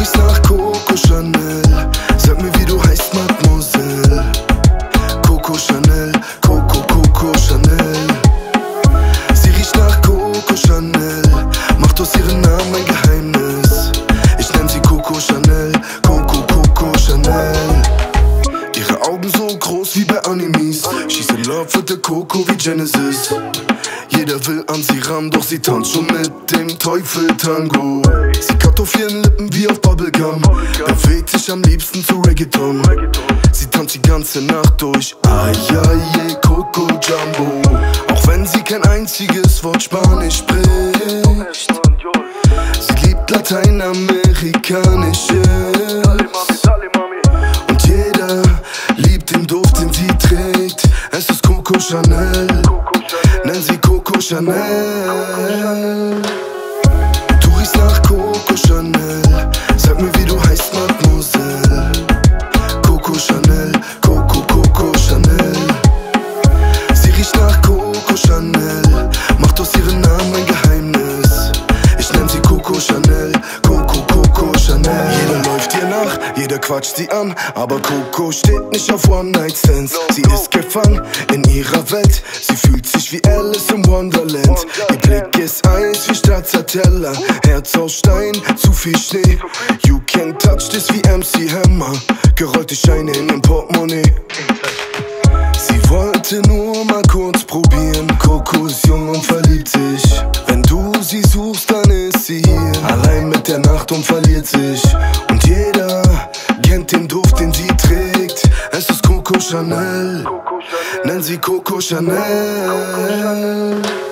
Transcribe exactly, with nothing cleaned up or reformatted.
riechst nach Coco Chanel. Sag mir, wie du heißt, Mademoiselle. Coco Chanel, Coco, Coco Chanel. Sie riecht nach Coco Chanel, macht aus ihrem Namen ein Geheimnis. Ich nenn sie Coco Chanel, Coco, Coco Chanel. Ihre Augen so groß wie bei Animes. She's in love with the Coco wie Genesis. Jeder will an sie ran, doch sie tanzt schon mit dem Teufel Tango. Sie kaut auf ihren Lippen wie auf Bubblegum, bewegt sich am liebsten zu Reggaeton. Sie tanzt die ganze Nacht durch, ay, ay, ay, Coco Jumbo. Auch wenn sie kein einziges Wort Spanisch spricht, sie liebt Lateinamerikanisches. Und jeder liebt den Duft, den sie trägt. Es ist Coco Chanel, nenn sie Coco Chanel. Du riechst nach Coco Chanel. Sag mir, wie du heißt, Mademoiselle. Coco Chanel, Coco, Coco Chanel. Sie riecht nach Coco Chanel, macht aus ihrem Namen ein Geheimnis. Ich nenn sie Coco Chanel, Coco, Coco Chanel. Jeder läuft ihr nach, jeder quatscht sie an, aber Coco steht nicht auf One-Night-Stands. Sie ist gefangen in ihrer Welt, sie fühlt sich wie Alice im Wonderland. Ihr Blick ist Eis wie Stracciatella, Herz aus Stein, zu viel Schnee. You can touch this wie M C Hammer, gerollte Scheine in dem Portemonnaie. Sie wollte nur mal kurz probieren, Coco ist jung und verliebt sich. Wenn du sie suchst, dann ist sie hier, allein mit der Nacht und verliert sich. Und jeder kennt den Duft, den sie trägt. Es ist Coco Chanel, nenn sie Coco Chanel.